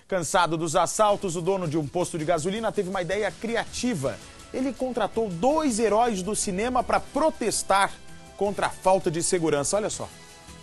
Cansado dos assaltos, o dono de um posto de gasolina teve uma ideia criativa. Ele contratou 2 heróis do cinema para protestar contra a falta de segurança. Olha só.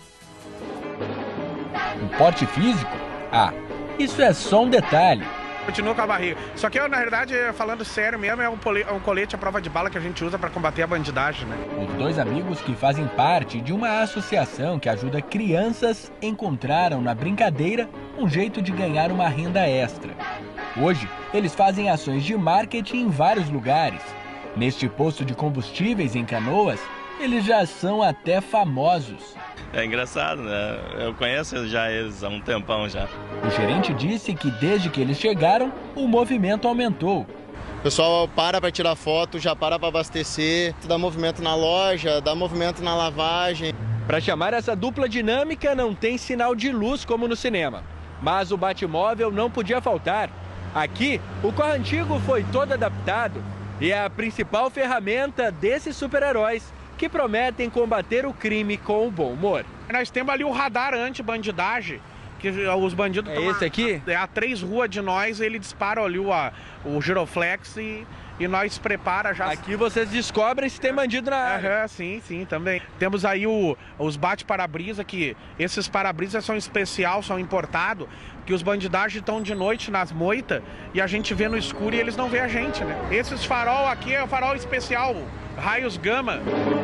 O porte físico? Ah, isso é só um detalhe. Continua com a barriga. Só que, na verdade, falando sério mesmo, é um colete à prova de bala que a gente usa para combater a bandidagem, né? Os 2 amigos que fazem parte de uma associação que ajuda crianças encontraram na brincadeira um jeito de ganhar uma renda extra. Hoje, eles fazem ações de marketing em vários lugares. Neste posto de combustíveis em Canoas, eles já são até famosos. É engraçado, né? Eu conheço já eles há um tempão já. O gerente disse que desde que eles chegaram, o movimento aumentou. O pessoal para tirar foto, já para abastecer, dá movimento na loja, dá movimento na lavagem. Para chamar essa dupla dinâmica não tem sinal de luz como no cinema. Mas o Batmóvel não podia faltar. Aqui, o carro antigo foi todo adaptado e é a principal ferramenta desses super-heróis que prometem combater o crime com o bom humor. Nós temos ali o radar anti-bandidagem, que os bandidos... É esse aqui? A 3 ruas de nós, ele dispara ali o giroflex e nós prepara já... Aqui vocês descobrem se tem bandido na área. Sim, também. Temos aí os bate-para-brisa, que esses para-brisa são especial, são importados, que os bandidagens estão de noite nas moitas e a gente vê no escuro e eles não vê a gente, né? Esses farol aqui é o farol especial, raios gama.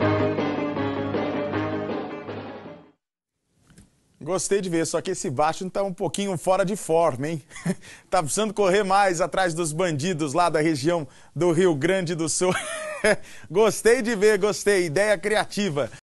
Gostei de ver, só que esse Batman tá um pouquinho fora de forma, hein? Tá precisando correr mais atrás dos bandidos lá da região do Rio Grande do Sul. Gostei de ver, gostei. Ideia criativa.